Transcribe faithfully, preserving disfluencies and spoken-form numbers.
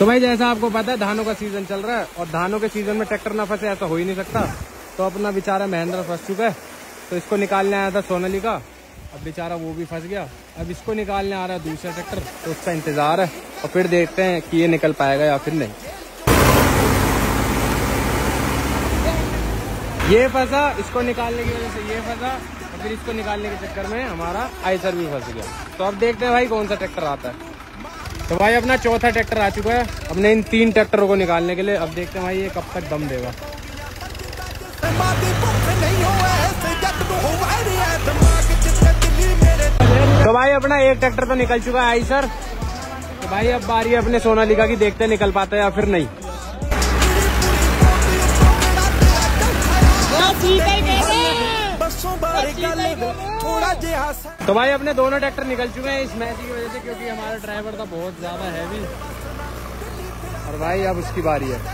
तो भाई जैसा आपको पता है धानों का सीजन चल रहा है और धानों के सीजन में ट्रैक्टर ना फंसे ऐसा हो ही नहीं सकता। तो अपना बेचारा महेंद्र फंस चुका है, तो इसको निकालने आया था सोनालिका। अब बेचारा वो भी फंस गया, अब इसको निकालने आ रहा है दूसरा ट्रैक्टर, तो उसका इंतजार है और फिर देखते हैं कि ये निकल पाएगा या फिर नहीं। ये फंसा, इसको निकालने की वजह से ये फंसा और फिर इसको निकालने के चक्कर में हमारा आइसर भी फंस गया। तो अब देखते हैं भाई कौन सा ट्रैक्टर आता है। तो भाई अपना चौथा ट्रैक्टर आ चुका है अपने इन तीन ट्रैक्टरों को निकालने के लिए। अब देखते हैं भाई ये कब तक दम देगा। तो भाई अपना एक ट्रैक्टर तो निकल चुका है आइसर। तो भाई अब बारी है अपने सोनालिका की, देखते हैं निकल पाता है या फिर नहीं। तो भाई अपने दोनों ट्रैक्टर निकल चुके हैं इस मैच की वजह से, क्योंकि हमारा ड्राइवर था बहुत ज्यादा हैवी। और भाई अब उसकी बारी है।